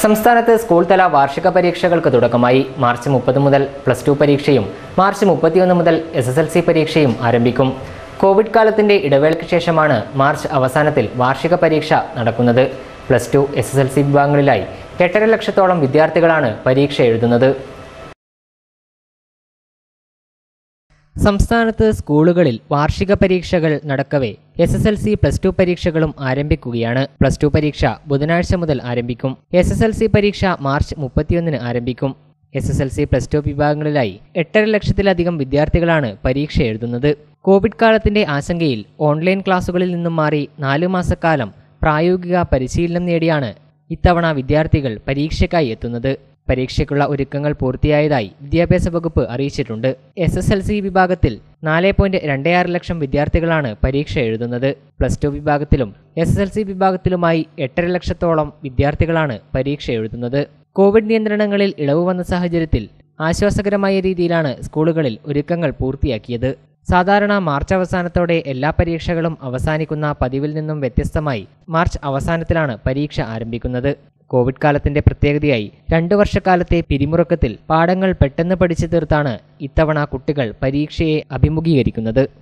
സംസ്ഥാനത്ത് സ്കൂൾ തല വാർഷിക പരീക്ഷകൾക്ക് തുടക്കമായി. മാർച്ച് 30 മുതൽ +2 പരീക്ഷയും മാർച്ച് 31 മുതൽ SSLC പരീക്ഷയും ആരംഭിക്കും. കോവിഡ് കാലത്തിന്റെ ഇടവേളയ്ക്ക് ശേഷമാണ് മാർച്ച് അവസാനത്തിൽ വാർഷിക പരീക്ഷ നടക്കുന്നത്. +2 SSLC വിഭാഗങ്ങളിലായി 8.5 ലക്ഷത്തോളം വിദ്യാർത്ഥികളാണ് പരീക്ഷ എഴുതുന്നത്. സംസ്ഥാനത്ത് സ്കൂളുകളിൽ വാർഷിക പരീക്ഷകൾ നടക്കവേ SSLC +2 പരീക്ഷകളും ആരംഭിക്കുകയാണ്. +2 പരീക്ഷ ബുധനാഴ്ച മുതൽ ആരംഭിക്കും. SSLC പരീക്ഷ മാർച്ച് 31 ആരംഭിക്കും. SSLC +2 വിഭാഗങ്ങളിലായി 8.5 ലക്ഷത്തിലധികം വിദ്യാർത്ഥികളാണ് പരീക്ഷ എഴുതുന്നത്. കോവിഡ് കാലത്തിന്റെ ആശങ്കയിൽ ഓൺലൈൻ ക്ലാസുകളിൽ നിന്നും മാറി 4 മാസക്കാലം പ്രായോഗിക പരിശീലനം നേടിയാണ് ഇത്തവണ വിദ്യാർത്ഥികൾ പരീക്ഷയ്ക്കായി എത്തുന്നത്. പരീക്ഷയ്ക്കുള്ള ഒരുക്കങ്ങൾ പൂർത്തിയായതായി വിദ്യാഭ്യാസ വകുപ്പ് അറിയിച്ചിട്ടുണ്ട്. SSLC വിഭാഗത്തിൽ 4.26 ലക്ഷം വിദ്യാർത്ഥികളാണ് പരീക്ഷ എഴുതുന്നത്. +2 വിഭാഗത്തിലും SSLC വിഭാഗത്തിലുമായി 8.5 ലക്ഷത്തോളം വിദ്യാർത്ഥികളാണ് പരീക്ഷ എഴുതുന്നത്. കോവിഡ് നിയന്ത്രണങ്ങളിൽ ഇളവ് വന്ന സാഹചര്യത്തിൽ ആശ്വാസകരമായ രീതിയിലാണ് സ്കൂളുകളിൽ ഒരുക്കങ്ങൾ പൂർത്തിയാക്കിയത്. സാധാരണ മാർച്ച് അവസാനത്തോടെ എല്ലാ പരീക്ഷകളും അവസാനിക്കുന്ന പതിവിൽ നിന്നും വ്യത്യസ്തമായി മാർച്ച് അവസാനത്തിലാണ് പരീക്ഷ ആരംഭിക്കുന്നത്. കോവിഡ് കാലത്തിന്റെ പ്രത്യേകതയായി 2 വർഷക്കാലത്തെ പിരിമുറുക്കത്തിൽ പാഠങ്ങൾ പെട്ടെന്ന് പഠിച്ചു തീർത്താണ് ഇത്തവണ കുട്ടികൾ പരീക്ഷയെ അഭിമുഖീകരിക്കുന്നത്.